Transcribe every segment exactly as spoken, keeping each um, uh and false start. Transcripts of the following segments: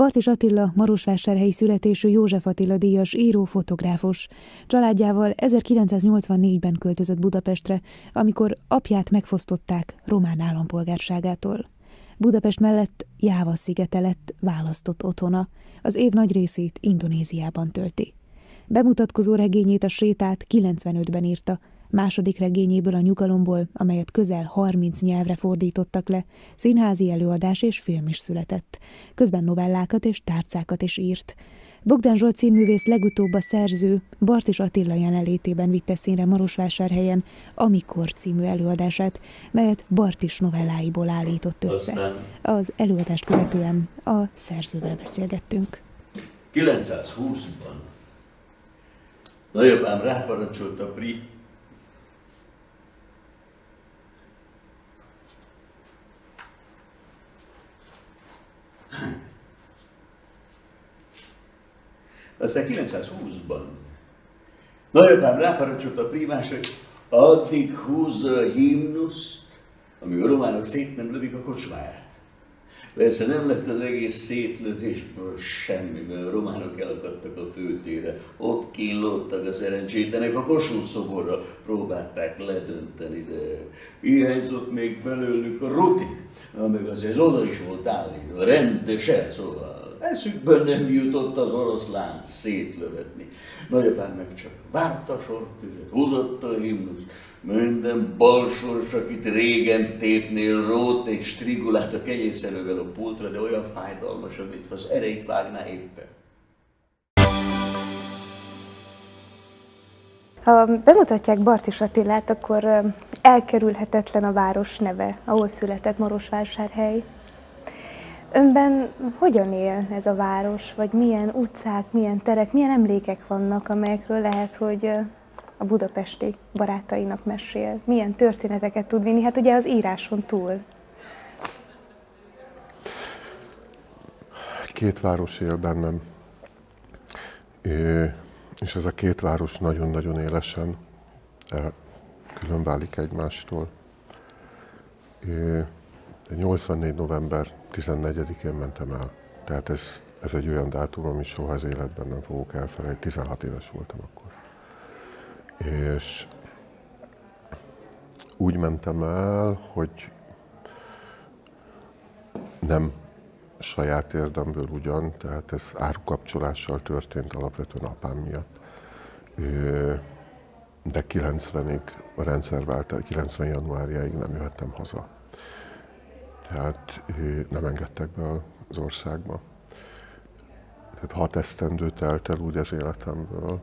Bartis Attila marosvásárhelyi születésű József Attila díjas író, fotográfus. Családjával ezerkilencszáznyolcvannégyben költözött Budapestre, amikor apját megfosztották román állampolgárságától. Budapest mellett Jáva szigete lett választott otthona, az év nagy részét Indonéziában tölti. Bemutatkozó regényét, a Sétát kilencvenötben írta, második regényéből, a Nyugalomból, amelyet közel harminc nyelvre fordítottak le, színházi előadás és film is született. Közben novellákat és tárcákat is írt. Bogdán Zsolt színművész legutóbb a szerző Bartis Attila jelenlétében vitte színre Marosvásárhelyen Amikor című előadását, melyet Bartis novelláiból állított össze. Az előadást követően a szerzővel beszélgettünk. kilencszázhúszban nagyapám ráparancsolt a Pri Aztán kilencszázhúszban nagyapám ráparancsolt a prívás, hogy addig húzza a himnuszt, amíg a románok szét nem lövik a kocsmáját. Persze nem lett az egész szétlövésből semmi, mert a románok elakadtak a főtérre. Ott kínlódtak a szerencsétlenek, a Kossuth szoborra próbálták ledönteni, de hiányzott még belőlük a rutin, amíg azért oda is volt állítva, rendesen, szóval eszükben nem jutott az oroszlánt szétlövetni. Nagyapám meg csak várta a sortüzet, húzott a himnusz, minden balsors, akit régen tépnél, rót egy strigulát a kenyérszerővel a pultra, de olyan fájdalmas, amit az erejét vágná éppen. Ha bemutatják Bartis Attilát, akkor elkerülhetetlen a város neve, ahol született, Marosvásárhely. Önben hogyan él ez a város, vagy milyen utcák, milyen terek, milyen emlékek vannak, amelyekről lehet, hogy a budapesti barátainak mesél? Milyen történeteket tud vinni? Hát ugye az íráson túl. Két város él bennem, és ez a két város nagyon-nagyon élesen különválik egymástól. nyolcvannégy. november tizennegyedikén mentem el. Tehát ez, ez egy olyan dátum, amit soha az életben nem fogok elfelejteni. tizenhat éves voltam akkor. És úgy mentem el, hogy nem saját érdemből ugyan, tehát ez árukapcsolással történt alapvetően apám miatt. De kilencvenig a rendszerváltás, kilencven januárjáig nem jöhettem haza. Tehát nem engedtek be az országba. Tehát hat esztendő telt el úgy az életemből,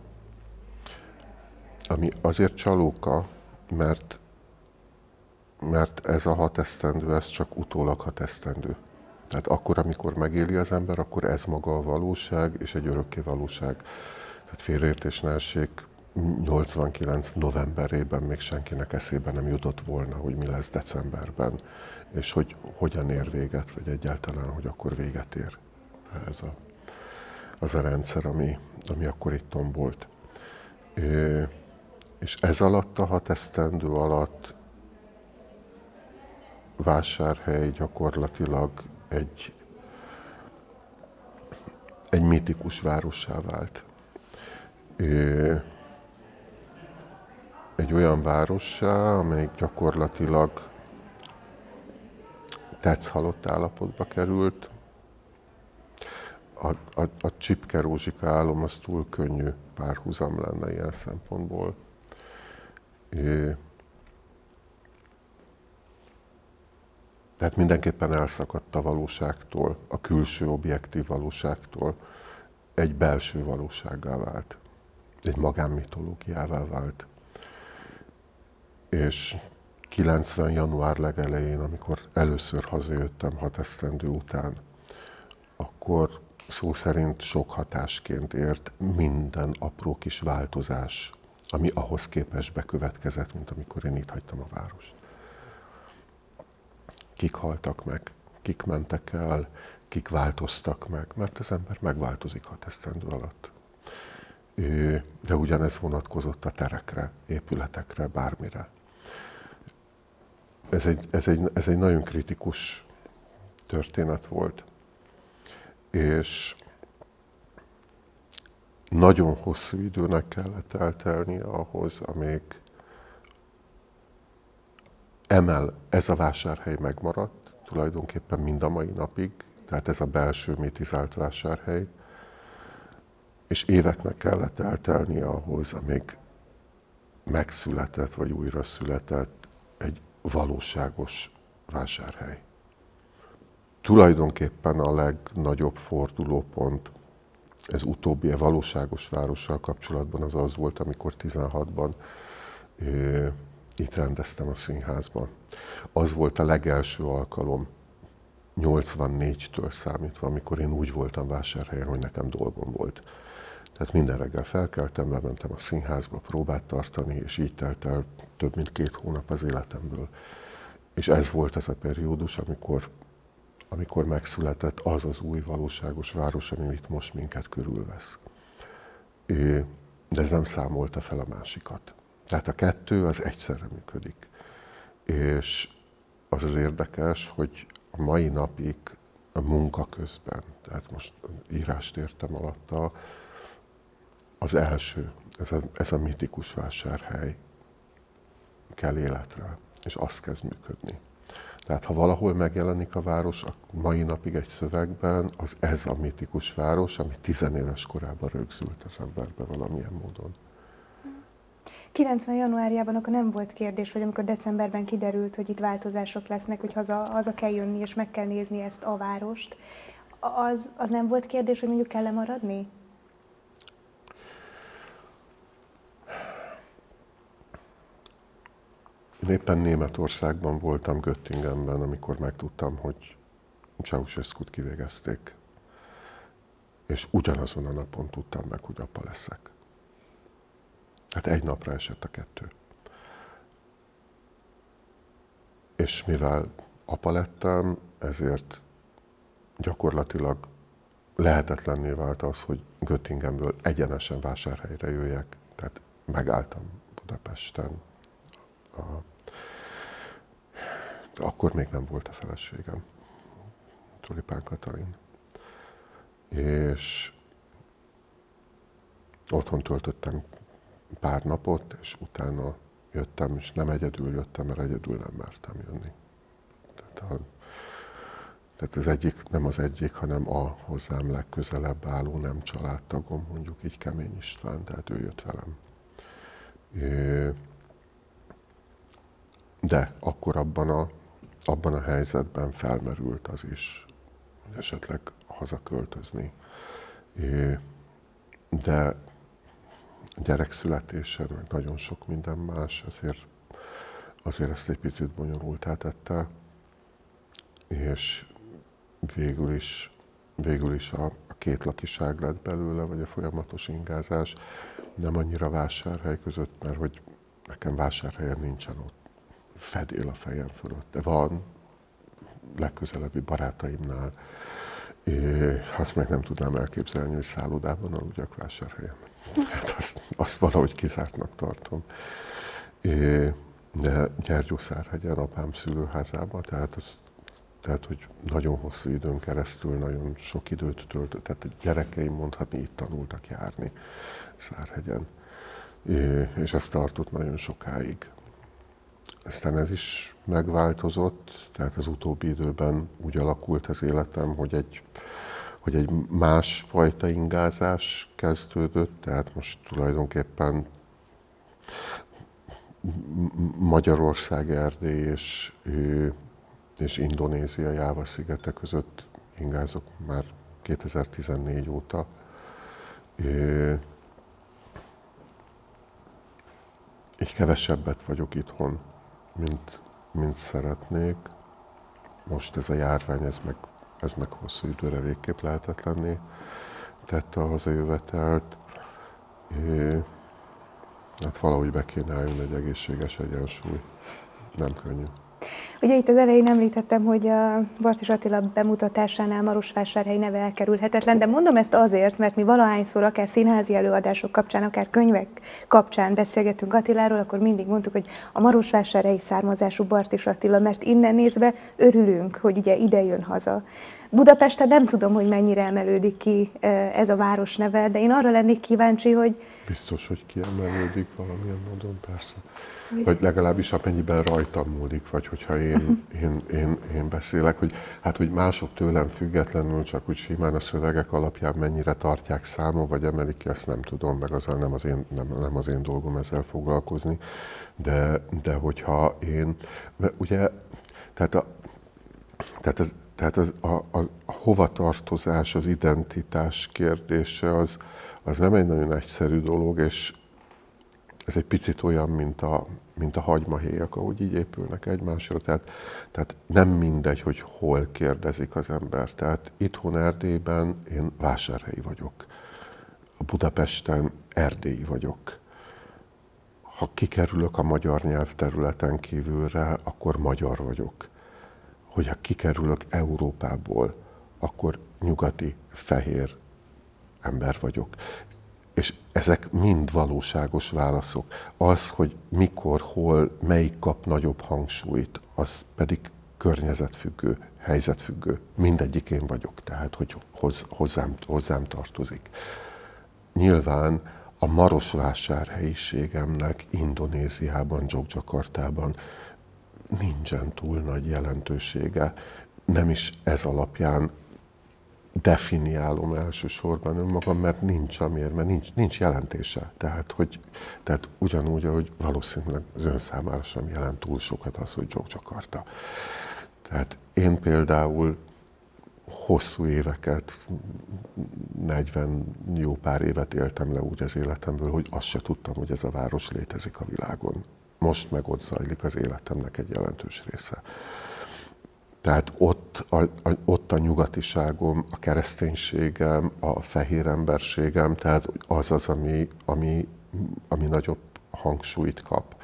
ami azért csalóka, mert, mert ez a hat esztendő, ez csak utólag hat esztendő. Tehát akkor, amikor megéli az ember, akkor ez maga a valóság, és egy örökké valóság. Tehát félreértés ne essék, nyolcvankilenc novemberében még senkinek eszébe nem jutott volna, hogy mi lesz decemberben, és hogy hogyan ér véget, vagy egyáltalán, hogy akkor véget ér ez a, az a rendszer, ami, ami akkor itt tombolt. É, és ez alatt a hat esztendő alatt Vásárhely gyakorlatilag egy, egy mitikus várossá vált. É, egy olyan várossá, amely gyakorlatilag tetsz-halott állapotba került. A, a, a Csipke-Rózsika álom az túl könnyű párhuzam lenne ilyen szempontból. É, tehát mindenképpen elszakadt a valóságtól, a külső objektív valóságtól, egy belső valósággá vált, egy magánmitológiává vált. És kilencven január legelején, amikor először hazajöttem hat esztendő után, akkor szó szerint sok hatásként ért minden apró kis változás, ami ahhoz képest bekövetkezett, mint amikor én itt hagytam a várost. Kik haltak meg, kik mentek el, kik változtak meg, mert az ember megváltozik hat esztendő alatt. De ugyanez vonatkozott a terekre, épületekre, bármire. Ez egy, ez egy, ez egy nagyon kritikus történet volt. és nagyon hosszú időnek kellett eltelnie ahhoz, amíg emel ez a vásárhely megmaradt, tulajdonképpen mind a mai napig, tehát ez a belső mitizált vásárhely, és éveknek kellett eltelnie ahhoz, amíg megszületett, vagy újra született egy valóságos vásárhely. Tulajdonképpen a legnagyobb fordulópont ez utóbbi a valóságos várossal kapcsolatban az az volt, amikor tizenhatban ö, itt rendeztem a színházban. Az volt a legelső alkalom, nyolcvannégytől számítva, amikor én úgy voltam vásárhelyen, hogy nekem dolgom volt. Tehát minden reggel felkeltem, bementem a színházba próbát tartani, és így telt el több mint két hónap az életemből. És ez volt az a periódus, amikor, amikor megszületett az az új valóságos város, ami itt most minket körülvesz. De ez nem számolta fel a másikat. Tehát a kettő az egyszerre működik. És az az érdekes, hogy a mai napig a munka közben, tehát most írást értem alatta, az első, ez a, ez a mitikus vásárhely kell életre, és az kezd működni. Tehát ha valahol megjelenik a város a mai napig egy szövegben, az ez a mitikus város, ami tizenéves korában rögzült az emberbe valamilyen módon. kilencven januárjában akkor nem volt kérdés, vagy amikor decemberben kiderült, hogy itt változások lesznek, hogy haza, haza kell jönni, és meg kell nézni ezt a várost, az, az nem volt kérdés, hogy mondjuk kell-e maradni? Én éppen Németországban voltam, Göttingenben, amikor megtudtam, hogy Ceausescut kivégezték. És ugyanazon a napon tudtam meg, hogy apa leszek. Hát egy napra esett a kettő. És mivel apa lettem, ezért gyakorlatilag lehetetlenné vált az, hogy Göttingenből egyenesen Vásárhelyre jöjjek. Tehát megálltam Budapesten. A... De akkor még nem volt a feleségem, Tulipán Katalin. És otthon töltöttem pár napot, és utána jöttem, és nem egyedül jöttem, mert egyedül nem mertem jönni. Tehát, a, tehát az egyik, nem az egyik, hanem a hozzám legközelebb álló nem családtagom, mondjuk így Kemény István, tehát ő jött velem. De akkor abban a, abban a helyzetben felmerült az is, hogy esetleg hazaköltözni. De gyerekszületésen, meg nagyon sok minden más, azért, azért ezt egy picit bonyolultá tette, és végül is, végül is a, a két lakiság lett belőle, vagy a folyamatos ingázás, nem annyira Vásárhely között, mert hogy nekem Vásárhelyen nincsen ott fedél a fejem fölött, de van legközelebbi barátaimnál. É, azt meg nem tudnám elképzelni, hogy szállodában aludjak Vásárhelyen. Hát azt, azt valahogy kizártnak tartom. É, de Gyergyószárhegyen, apám szülőházában, tehát, az, tehát hogy nagyon hosszú időn keresztül, nagyon sok időt töltött, tehát a gyerekeim mondhatni itt tanultak járni Szárhegyen. É, és ez tartott nagyon sokáig. Aztán ez is megváltozott, tehát az utóbbi időben úgy alakult az életem, hogy egy, hogy egy másfajta ingázás kezdődött, tehát most tulajdonképpen Magyarország, Erdély és, és Indonézia Jáva-szigete között ingázok már kétezer-tizennégy óta. Így kevesebbet vagyok itthon, mint, mint szeretnék. Most ez a járvány, ez meg, ez meg hosszú időre végképp lehetetlenné tette a hazajövetelt. Hát valahogy be kéne álljon egy egészséges egyensúly. Nem könnyű. Ugye itt az elején említettem, hogy a Bartis Attila bemutatásánál Marosvásárhely neve elkerülhetetlen, de mondom ezt azért, mert mi valahányszor, akár színházi előadások kapcsán, akár könyvek kapcsán beszélgetünk Attiláról, akkor mindig mondtuk, hogy a marosvásárhelyi származású Bartis Attila, mert innen nézve örülünk, hogy ugye ide jön haza. Budapesten nem tudom, hogy mennyire emelődik ki ez a város neve, de én arra lennék kíváncsi, hogy... Biztos, hogy kiemelődik valamilyen módon, persze. Vagy legalábbis amennyiben rajtam múlik, vagy hogyha én, én, én, én beszélek, hogy hát, hogy mások tőlem függetlenül, csak úgy simán a szövegek alapján mennyire tartják számon, vagy emelik ki, ezt nem tudom, meg azzal nem az én, nem, nem az én dolgom ezzel foglalkozni. De, de hogyha én, ugye, tehát a, tehát ez, tehát az, a, a, a hovatartozás, az identitás kérdése az, az nem egy nagyon egyszerű dolog, és ez egy picit olyan, mint a, mint a hagymahéjak, ahogy így épülnek egymásra. Tehát, tehát nem mindegy, hogy hol kérdezik az ember. Tehát itthon Erdélyben én vásárhelyi vagyok. A Budapesten erdélyi vagyok. Ha kikerülök a magyar nyelvterületen kívülre, akkor magyar vagyok. Hogyha kikerülök Európából, akkor nyugati, fehér ember vagyok. És ezek mind valóságos válaszok. Az, hogy mikor, hol, melyik kap nagyobb hangsúlyt, az pedig környezetfüggő, helyzetfüggő. Mindegyik én vagyok, tehát hogy hoz, hozzám, hozzám tartozik. Nyilván a marosvásárhelyiségemnek Indonéziában, Dzsogdzsakartában nincsen túl nagy jelentősége. Nem is ez alapján definiálom elsősorban önmagam, mert nincs amiért, mert nincs, nincs jelentése. Tehát, hogy, tehát ugyanúgy, ahogy valószínűleg az ön számára sem jelent túl sokat az, hogy Dzsogdzsakarta. Tehát én például hosszú éveket, negyven jó pár évet éltem le úgy az életemből, hogy azt se tudtam, hogy ez a város létezik a világon. Most meg ott zajlik az életemnek egy jelentős része. Tehát ott a, a, ott a nyugatiságom, a kereszténységem, a fehér emberségem, tehát az az, ami, ami, ami nagyobb hangsúlyt kap.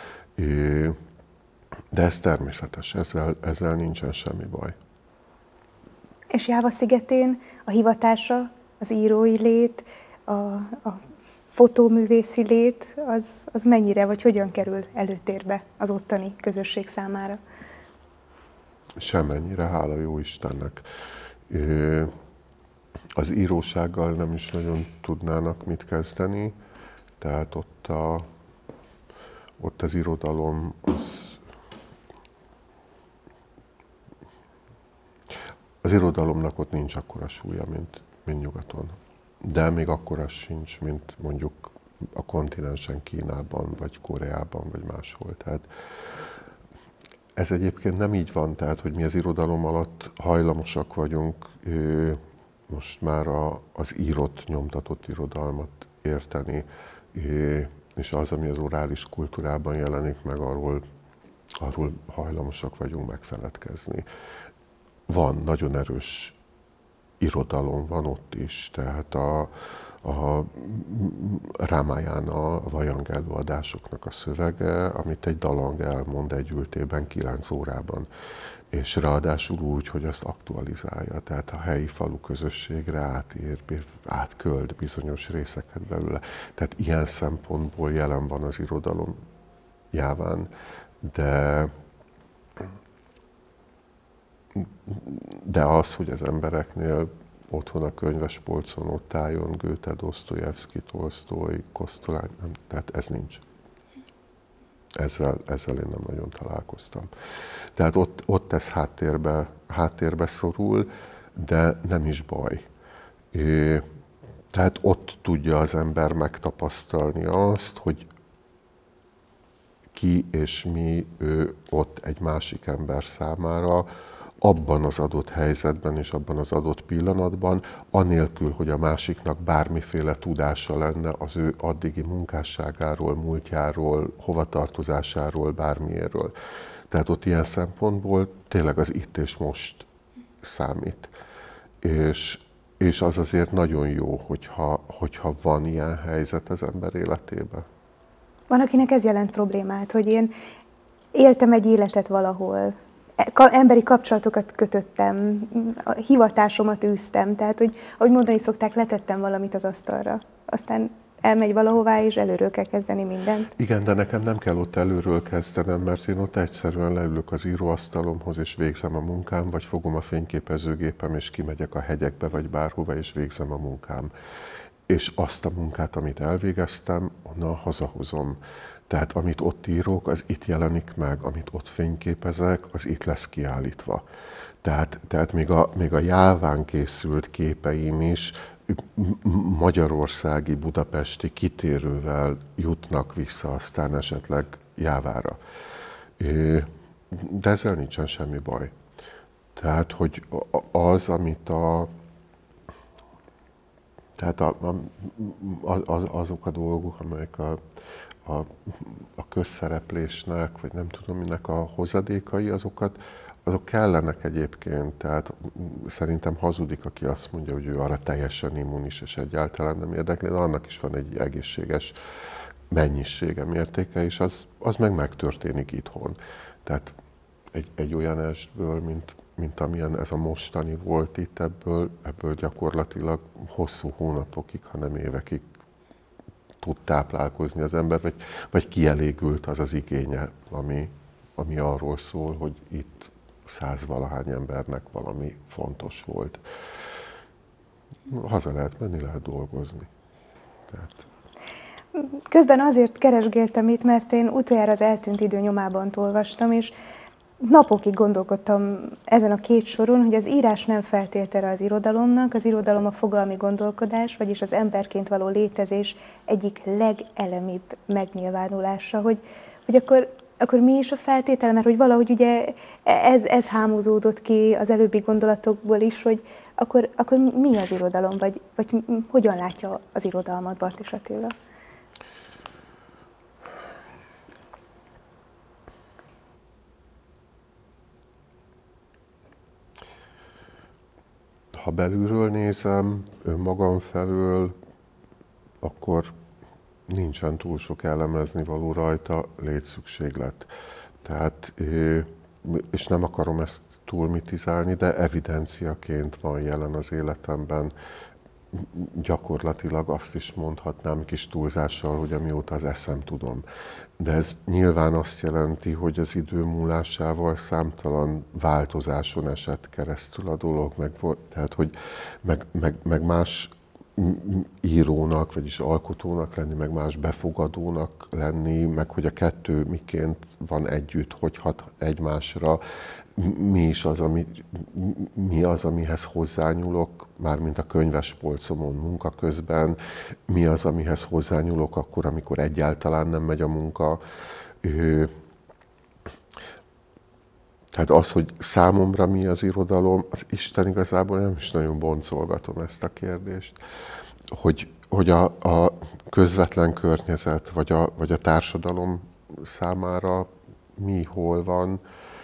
De ez természetes, ezzel, ezzel nincsen semmi baj. És Jáva szigetén a hivatása, az írói lét, a, a fotóművészi lét, az, az mennyire vagy hogyan kerül előtérbe az ottani közösség számára? Semennyire, hála jó Istennek. Az írósággal nem is nagyon tudnának mit kezdeni, tehát ott, a, ott az irodalom az, az irodalomnak ott nincs akkora súlya, mint, mint nyugaton. De még akkora sincs, mint mondjuk a kontinensen, Kínában, vagy Koreában, vagy máshol. Tehát ez egyébként nem így van, tehát hogy mi az irodalom alatt hajlamosak vagyunk most már a, az írott, nyomtatott irodalmat érteni, és az, ami az orális kultúrában jelenik meg, arról, arról hajlamosak vagyunk megfeledkezni. Van nagyon erős irodalom, van ott is, tehát a, a Ramayana, a Vajang előadásoknak a szövege, amit egy dalang elmond egy ültében kilenc órában. És ráadásul úgy, hogy azt aktualizálja, tehát a helyi falu közösségre átér, átköld bizonyos részeket belőle. Tehát ilyen szempontból jelen van az irodalom Jáván, de, de az, hogy az embereknél otthon a könyvespolcon ott álljon Goethe, Dostoyevsky, Tolsztoy, Kosztolány, nem, tehát ez nincs. Ezzel, ezzel én nem nagyon találkoztam. Tehát ott, ott ez háttérbe, háttérbe szorul, de nem is baj. É, tehát ott tudja az ember megtapasztalni azt, hogy ki és mi ő ott egy másik ember számára, abban az adott helyzetben és abban az adott pillanatban, anélkül, hogy a másiknak bármiféle tudása lenne az ő addigi munkásságáról, múltjáról, hovatartozásáról, bármiéről. Tehát ott ilyen szempontból tényleg az itt és most számít. És, és az azért nagyon jó, hogyha, hogyha van ilyen helyzet az ember életében. Van, akinek ez jelent problémát, hogy én éltem egy életet valahol, emberi kapcsolatokat kötöttem, a hivatásomat űztem, tehát, hogy ahogy mondani szokták, letettem valamit az asztalra. Aztán elmegy valahová, és előről kell kezdeni mindent. Igen, de nekem nem kell ott előről kezdenem, mert én ott egyszerűen leülök az íróasztalomhoz, és végzem a munkám, vagy fogom a fényképezőgépem, és kimegyek a hegyekbe, vagy bárhova, és végzem a munkám. És azt a munkát, amit elvégeztem, onnan hazahozom. Tehát amit ott írok, az itt jelenik meg, amit ott fényképezek, az itt lesz kiállítva. Tehát, tehát még, a, még a jáván készült képeim is magyarországi, budapesti kitérővel jutnak vissza aztán esetleg Jávára. De ezzel nincsen semmi baj. Tehát, hogy az, amit a... Tehát a, a, azok a dolgok, amelyek a, a, a közszereplésnek, vagy nem tudom minek a hozadékai, azokat, azok kellenek egyébként. Tehát szerintem hazudik, aki azt mondja, hogy ő arra teljesen immunis, és egyáltalán nem érdekli, de annak is van egy egészséges mennyisége, mértéke, és az, az meg megtörténik itthon. Tehát egy, egy olyan estből, mint, mint amilyen ez a mostani volt itt, ebből, ebből gyakorlatilag hosszú hónapokig, hanem évekig tud táplálkozni az ember, vagy, vagy kielégült az az igénye, ami, ami arról szól, hogy itt százvalahány embernek valami fontos volt. Haza lehet menni, lehet dolgozni. Tehát... Közben azért keresgéltem itt, mert én utoljára az Eltűnt idő nyomában olvastam, és napokig gondolkodtam ezen a két soron, hogy az írás nem feltétele az irodalomnak, az irodalom a fogalmi gondolkodás, vagyis az emberként való létezés egyik legelemibb megnyilvánulása, hogy, hogy akkor, akkor mi is a feltétele, mert hogy valahogy ugye ez, ez hámozódott ki az előbbi gondolatokból is, hogy akkor, akkor mi az irodalom, vagy, vagy hogyan látja az irodalmat Bartis Attila? Ha belülről nézem, önmagam felől, akkor nincsen túl sok elemezni való rajta, létszükséglet. Tehát, és nem akarom ezt túl mitizálni, de evidenciaként van jelen az életemben. Gyakorlatilag azt is mondhatnám kis túlzással, hogy amióta az eszem tudom. De ez nyilván azt jelenti, hogy az idő múlásával számtalan változáson esett keresztül a dolog, meg, tehát, hogy meg, meg, meg más írónak, vagyis alkotónak lenni, meg más befogadónak lenni, meg hogy a kettő miként van együtt, hogy hat egymásra, mi is az, ami, mi az, amihez hozzányúlok, mármint a könyvespolcomon munka közben, mi az, amihez hozzányúlok akkor, amikor egyáltalán nem megy a munka. Tehát az, hogy számomra mi az irodalom, az Isten igazából nem is nagyon boncolgatom ezt a kérdést. Hogy, hogy a, a közvetlen környezet, vagy a, vagy a társadalom számára mi, hol van.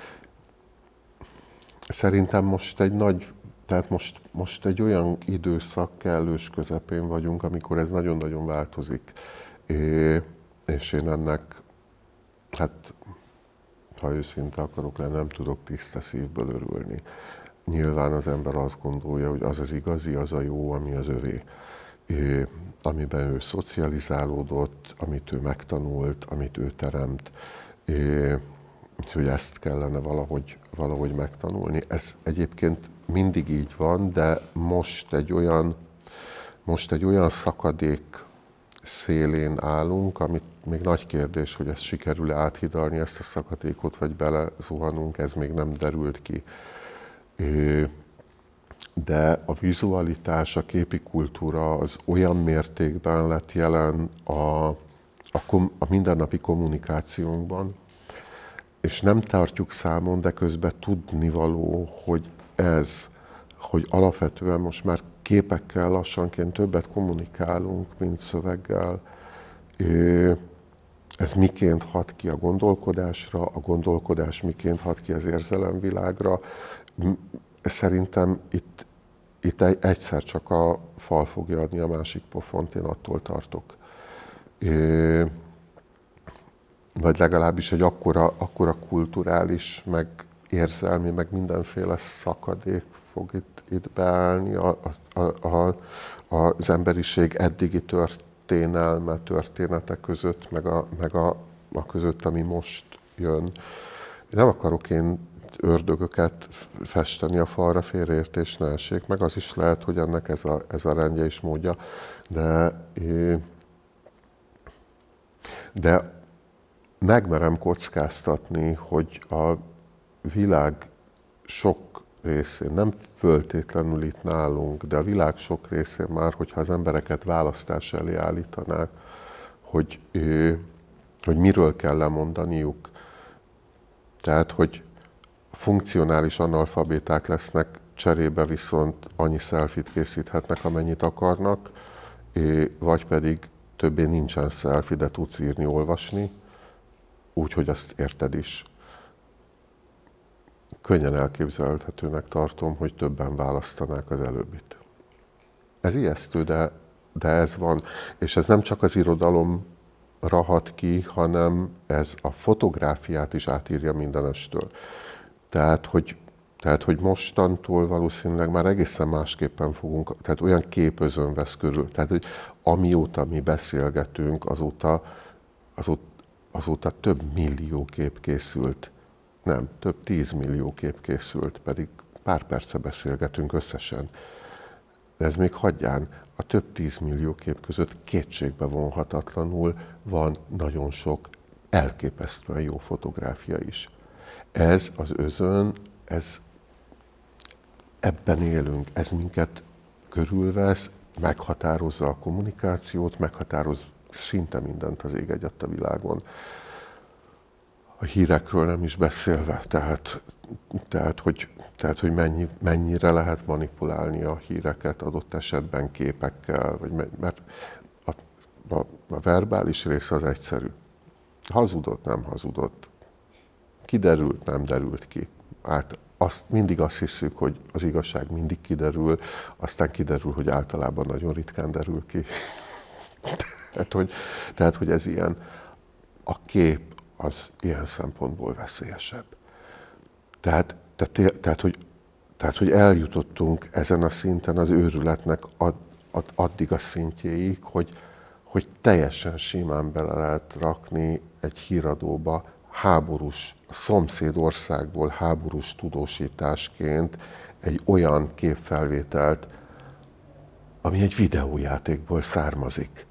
Szerintem most egy nagy, tehát most, most egy olyan időszak kellős közepén vagyunk, amikor ez nagyon-nagyon változik. É, és én ennek, hát ha őszinte akarok lenni, nem tudok tiszta szívből örülni. Nyilván az ember azt gondolja, hogy az az igazi, az a jó, ami az övé. É, amiben ő szocializálódott, amit ő megtanult, amit ő teremt. É, hogy ezt kellene valahogy, valahogy megtanulni. Ez egyébként mindig így van, de most egy olyan, most egy olyan szakadék szélén állunk, amit még nagy kérdés, hogy ezt sikerül áthidalni, ezt a szakadékot, vagy belezuhanunk, ez még nem derült ki. De a vizualitás, a képi kultúra az olyan mértékben lett jelen a, a, kom, a mindennapi kommunikációnkban, és nem tartjuk számon, de közben tudnivaló, hogy ez, hogy alapvetően most már képekkel lassanként többet kommunikálunk, mint szöveggel. Ez miként hat ki a gondolkodásra, a gondolkodás miként hat ki az érzelemvilágra. Szerintem itt, itt egyszer csak a fal fogja adni a másik pofont, én attól tartok. Vagy legalábbis egy akkora, akkora kulturális, meg érzelmi, meg mindenféle szakadék fog itt, itt beállni a, a, a, az emberiség eddigi tört, történelme, története között, meg a, meg a, a között, ami most jön. Nem akarok én ördögöket festeni a falra, félreértés ne essék, meg az is lehet, hogy ennek ez a, ez a rendje és módja, de, de megmerem kockáztatni, hogy a világ sok részén, nem föltétlenül itt nálunk, de a világ sok részén már, hogyha az embereket választás elé állítanák, hogy, hogy miről kell lemondaniuk. Tehát, hogy funkcionális analfabéták lesznek, cserébe viszont annyi selfit készíthetnek, amennyit akarnak, vagy pedig többé nincsen selfie, de tudsz írni, olvasni, úgyhogy azt érted is. Könnyen elképzelhetőnek tartom, hogy többen választanák az előbbit. Ez ijesztő, de, de ez van. És ez nem csak az irodalomra hat ki, hanem ez a fotográfiát is átírja mindenestől. Tehát, hogy, tehát, hogy mostantól valószínűleg már egészen másképpen fogunk, tehát olyan kép özön vesz körül. Tehát, hogy amióta mi beszélgetünk, azóta, azóta, azóta több millió kép készült. Nem, több tízmillió kép készült, pedig pár perce beszélgetünk összesen. De ez még hagyján, a több tízmillió kép között kétségbe vonhatatlanul van nagyon sok elképesztően jó fotográfia is. Ez az özön, ez, ebben élünk, ez minket körülvesz, meghatározza a kommunikációt, meghatároz szinte mindent az ég egyatt a világon. A hírekről nem is beszélve, tehát, tehát hogy, tehát, hogy mennyi, mennyire lehet manipulálni a híreket adott esetben képekkel, vagy, mert a, a, a verbális része az egyszerű. Hazudott, nem hazudott. Kiderült, nem derült ki. Hát azt, mindig azt hiszük, hogy az igazság mindig kiderül, aztán kiderül, hogy általában nagyon ritkán derül ki. tehát, hogy, tehát, hogy ez ilyen, a kép az ilyen szempontból veszélyesebb. Tehát, tehát, tehát, hogy, tehát, hogy eljutottunk ezen a szinten az őrületnek ad, ad, addig a szintjéig, hogy, hogy teljesen simán bele lehet rakni egy híradóba háborús, a szomszéd országból háborús tudósításként egy olyan képfelvételt, ami egy videójátékból származik.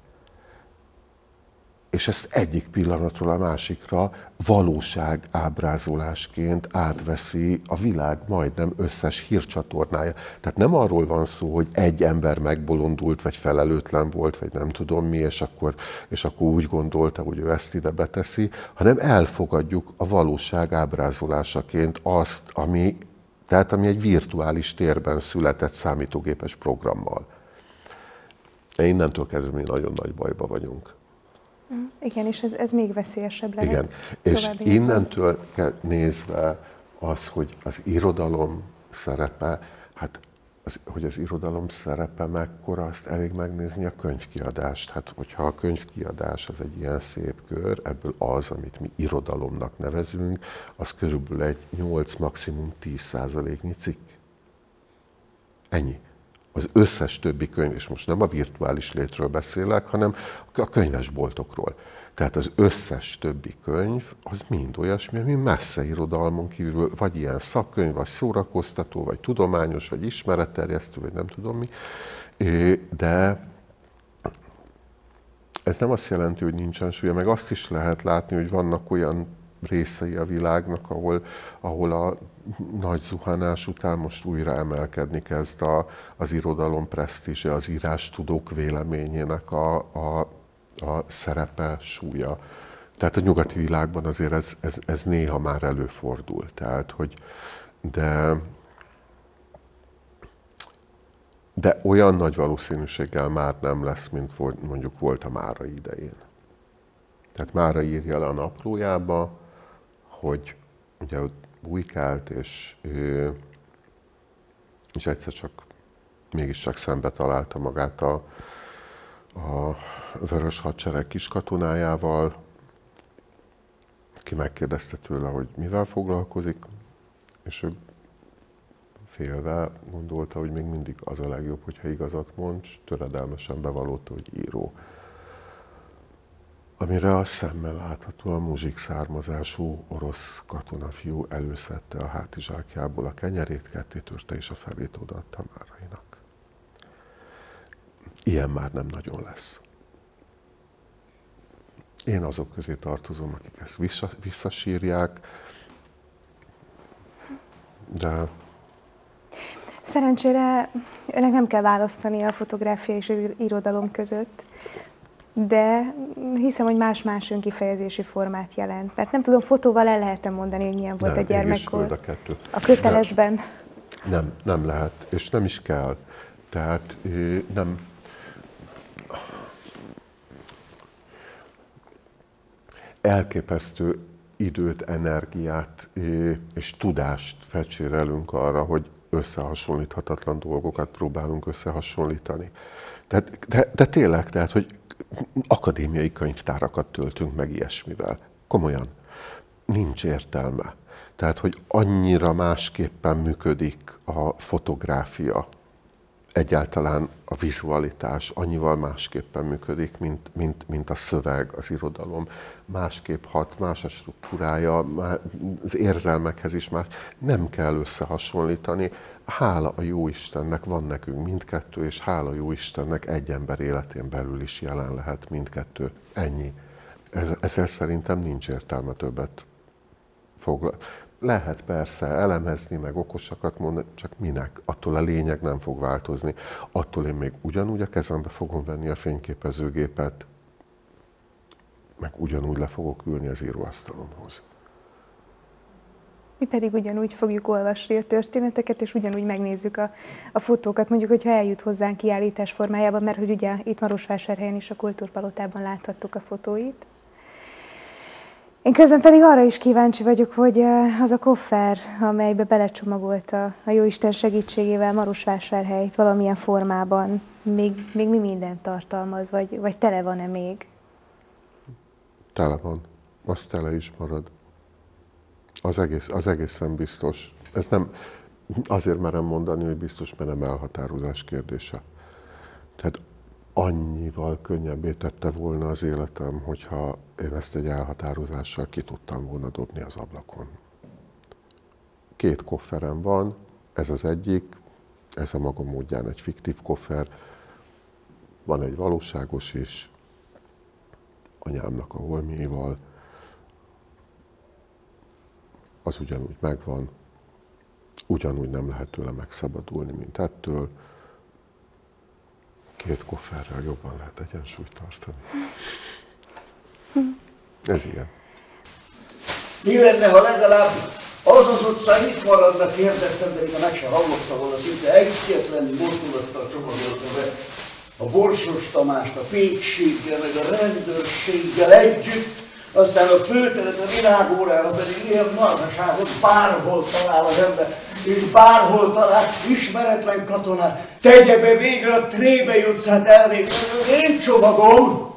És ezt egyik pillanatról a másikra valóság ábrázolásként átveszi a világ majdnem összes hírcsatornája. Tehát nem arról van szó, hogy egy ember megbolondult, vagy felelőtlen volt, vagy nem tudom mi, és akkor, és akkor úgy gondolta, hogy ő ezt ide beteszi, hanem elfogadjuk a valóság ábrázolásaként azt, ami, tehát ami egy virtuális térben született számítógépes programmal. Innentől kezdve mi nagyon nagy bajba vagyunk. Igen, és ez, ez még veszélyesebb lehet. Igen, és innentől nézve az, hogy az irodalom szerepe, hát az, hogy az irodalom szerepe mekkora, azt elég megnézni a könyvkiadást. Hát, hogyha a könyvkiadás az egy ilyen szép kör, ebből az, amit mi irodalomnak nevezünk, az körülbelül egy nyolc, maximum tíz százaléknyi cikk. Ennyi. Az összes többi könyv, és most nem a virtuális létről beszélek, hanem a könyvesboltokról. Tehát az összes többi könyv, az mind olyasmi, ami messze irodalmon kívül, vagy ilyen szakkönyv, vagy szórakoztató, vagy tudományos, vagy ismeretterjesztő, vagy nem tudom mi. De ez nem azt jelenti, hogy nincsen súlya, meg azt is lehet látni, hogy vannak olyan részei a világnak, ahol, ahol a nagy zuhanás után most újra emelkedni kezd a, az irodalom presztízse, az írástudók véleményének a, a, a szerepe, súlya. Tehát a nyugati világban azért ez, ez, ez néha már előfordul. Tehát, hogy de, de olyan nagy valószínűséggel már nem lesz, mint volt, mondjuk volt a Márai idején. Tehát Mára írja le a naplójába, hogy ugye bujkált, és, és egyszer csak mégiscsak szembe találta magát a, a Vörös Hadsereg kiskatonájával, aki megkérdezte tőle, hogy mivel foglalkozik, és ő félve gondolta, hogy még mindig az a legjobb, hogyha igazat mond, töredelmesen bevallott, hogy író. amire a szemmel láthatóan muzsik származású orosz katonafiú előszedte a hátizsákjából a kenyerét, ketté törte és a felét odaadta Márainak. Ilyen már nem nagyon lesz. Én azok közé tartozom, akik ezt vissza, visszasírják, de... Szerencsére önnek nem kell választani a fotográfia és az irodalom között, de hiszem, hogy más-más önkifejezési formát jelent. Mert nem tudom, fotóval el lehetem mondani, hogy milyen volt nem, a gyermekkor. A, kettő. a kötelesben. Nem, nem lehet, és nem is kell. Tehát nem... Elképesztő időt, energiát és tudást fecsérelünk arra, hogy összehasonlíthatatlan dolgokat próbálunk összehasonlítani. Tehát, de, de tényleg, tehát, hogy akadémiai könyvtárakat töltünk meg ilyesmivel. Komolyan. Nincs értelme. Tehát, hogy annyira másképpen működik a fotográfia, egyáltalán a vizualitás annyival másképpen működik, mint, mint, mint a szöveg, az irodalom. Másképp hat, más a struktúrája, az érzelmekhez is más. Nem kell összehasonlítani. Hála a Jóistennek van nekünk mindkettő, és hála a Jóistennek egy ember életén belül is jelen lehet mindkettő. Ennyi. Ez, ezzel szerintem nincs értelme többet foglalni. Lehet persze elemezni, meg okosakat mondani, csak minek? Attól a lényeg nem fog változni. Attól én még ugyanúgy a kezembe fogom venni a fényképezőgépet, meg ugyanúgy le fogok ülni az íróasztalomhoz. Mi pedig ugyanúgy fogjuk olvasni a történeteket, és ugyanúgy megnézzük a, a fotókat, mondjuk, hogyha eljut hozzánk kiállítás formájában, mert hogy ugye itt Marosvásárhelyen is a Kultúrpalotában láthattuk a fotóit. Én közben pedig arra is kíváncsi vagyok, hogy az a koffer, amelybe belecsomagolta a Jóisten segítségével Marosvásárhelyt valamilyen formában, még, még mi mindent tartalmaz, vagy, vagy tele van-e még? Tele van. Az tele is marad. Az, egész, az egészen biztos. Ez nem, azért merem mondani, hogy biztos, mert nem elhatározás kérdése. Tehát annyival könnyebbé tette volna az életem, hogyha én ezt egy elhatározással ki tudtam volna dobni az ablakon. Két kofferem van, ez az egyik, ez a maga módján egy fiktív koffer, van egy valóságos is, anyámnak a holmiéval, az ugyanúgy megvan, ugyanúgy nem lehet tőle megszabadulni, mint ettől. Két kofferrel jobban lehet egyensúlyt tartani. Ez ilyen. Mi lenne, ha legalább az az utcán itt maradna, kérdeztem, de én meg se hallottam volna, szinte egyetlen mozdulattal csomagolta be a Borsos Tamást a pékséggel, meg a rendőrséggel együtt, aztán a főteret a világórára pedig ilyen marhaságot bárhol talál az ember, és bárhol talál ismeretlen katonát, tegye be végre a Trébei utcát elvégezni az én csomagom.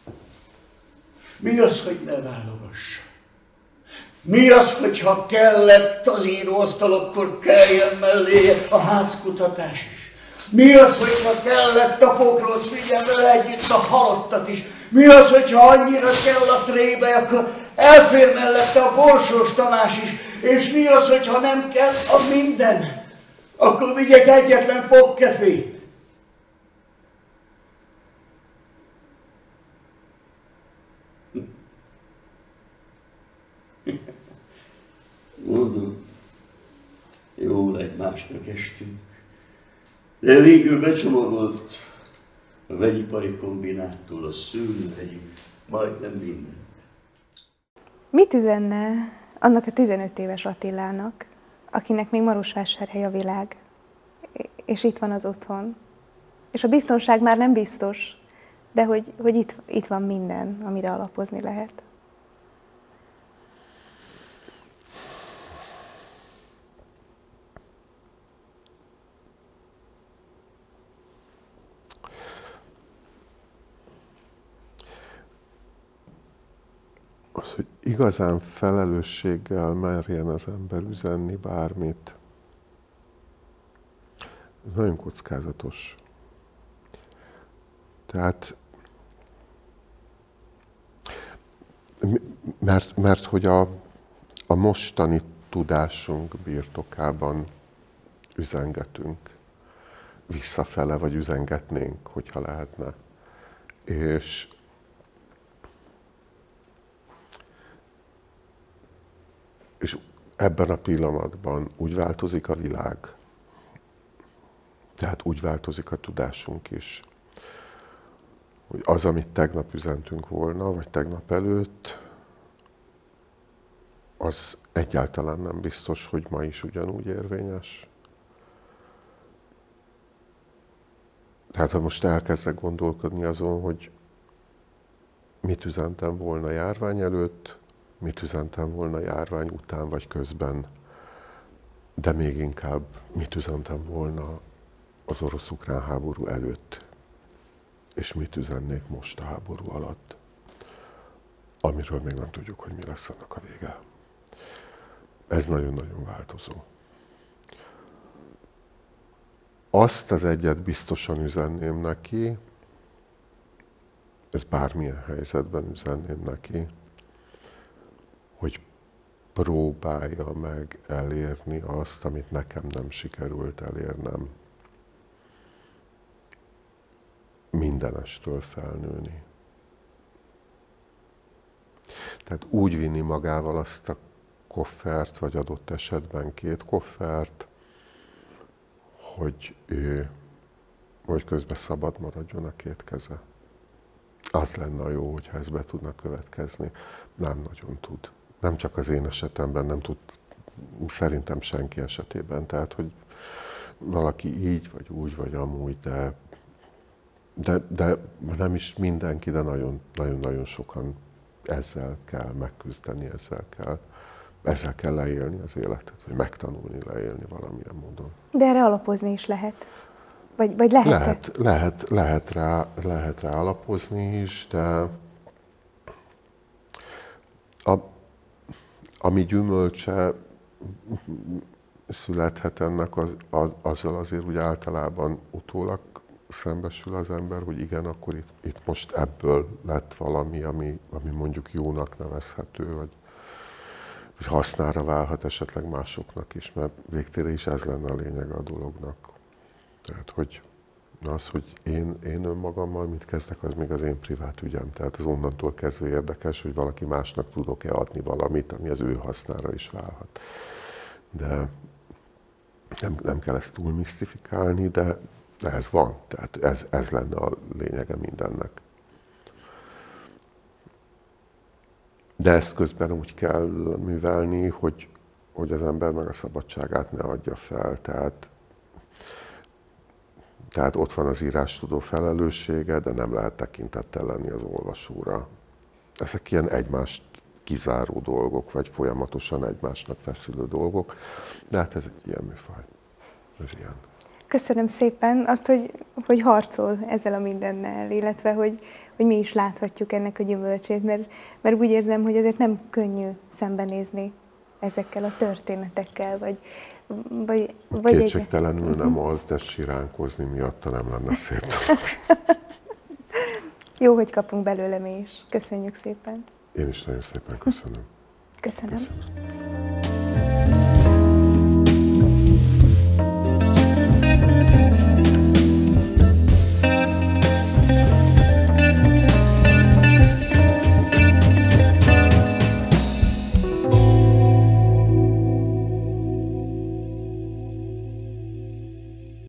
Mi az, hogy ne válogassa? Mi az, hogyha kellett az íróasztal, akkor kelljen mellé a házkutatás is? Mi az, hogyha kellett a Pokróc vigyen vele együtt a halottat is? Mi az, hogyha annyira kell a Trébe, akkor elfér mellette a Borsós Tamás is? És mi az, hogyha nem kell a minden? Akkor vigyek egyetlen fogkefét. Mondom, jól egymásnak estünk. De végül becsomagolt a vegyipari kombináttól a szőlőhegyig majdnem mindent. Mit üzenne annak a tizenöt éves Attilának, akinek még Marosvásárhely a világ, és itt van az otthon, és a biztonság már nem biztos, de hogy, hogy itt, itt van minden, amire alapozni lehet? Az, hogy igazán felelősséggel merjen az ember üzenni bármit, ez nagyon kockázatos. Tehát Mert, mert hogy a, a mostani tudásunk birtokában üzengetünk visszafele, vagy üzengetnénk, hogyha lehetne. És És ebben a pillanatban úgy változik a világ, tehát úgy változik a tudásunk is, hogy az, amit tegnap üzentünk volna, vagy tegnap előtt, az egyáltalán nem biztos, hogy ma is ugyanúgy érvényes. Tehát ha most elkezdek gondolkodni azon, hogy mit üzentem volna járvány előtt, mit üzentem volna járvány után vagy közben, de még inkább mit üzentem volna az orosz-ukrán háború előtt, és mit üzennék most a háború alatt, amiről még nem tudjuk, hogy mi lesz annak a vége. Ez nagyon-nagyon változó. Azt az egyet biztosan üzenném neki, ez bármilyen helyzetben üzenném neki, hogy próbálja meg elérni azt, amit nekem nem sikerült elérnem. Mindenestől felnőni. Tehát úgy vinni magával azt a koffert, vagy adott esetben két koffert, hogy ő, hogy közben szabad maradjon a két keze. Az lenne a jó, hogyha ez be tudna következni. Nem nagyon tud. Nem csak az én esetemben, nem tud, szerintem senki esetében. Tehát, hogy valaki így, vagy úgy, vagy amúgy, de, de, de nem is mindenki, de nagyon-nagyon sokan ezzel kell megküzdeni, ezzel kell, ezzel kell leélni az életet, vagy megtanulni leélni valamilyen módon. De erre alapozni is lehet. Vagy, vagy lehet, lehet, lehet, lehet, rá, lehet rá alapozni is, de a, ami gyümölcse születhet ennek, az, az, azzal azért úgy általában utólag szembesül az ember, hogy igen, akkor itt, itt most ebből lett valami, ami, ami mondjuk jónak nevezhető, vagy, vagy hasznára válhat esetleg másoknak is, mert végtére is ez lenne a lényeg a dolognak. Tehát, hogy az, hogy én, én önmagammal mit kezdek, az még az én privát ügyem. Tehát az onnantól kezdve érdekes, hogy valaki másnak tudok-e adni valamit, ami az ő hasznára is válhat. De nem, nem kell ezt túl misztifikálni, de, de ez van. Tehát ez, ez lenne a lényege mindennek. De ezt közben úgy kell művelni, hogy, hogy az ember meg a szabadságát ne adja fel. Tehát Tehát ott van az írástudó felelőssége, de nem lehet tekintettel lenni az olvasóra. Ezek ilyen egymást kizáró dolgok, vagy folyamatosan egymásnak feszülő dolgok, de hát ez egy ilyen műfaj. Ez ilyen. Köszönöm szépen azt, hogy, hogy harcol ezzel a mindennel, illetve hogy, hogy mi is láthatjuk ennek a gyümölcsét, mert, mert úgy érzem, hogy azért nem könnyű szembenézni ezekkel a történetekkel, vagy Vagy, vagy Kétségtelenül egy... nem az, de siránkozni miatta nem lenne szép dolog. Jó, hogy kapunk belőle mi is. Köszönjük szépen. Én is nagyon szépen köszönöm. Köszönöm. köszönöm.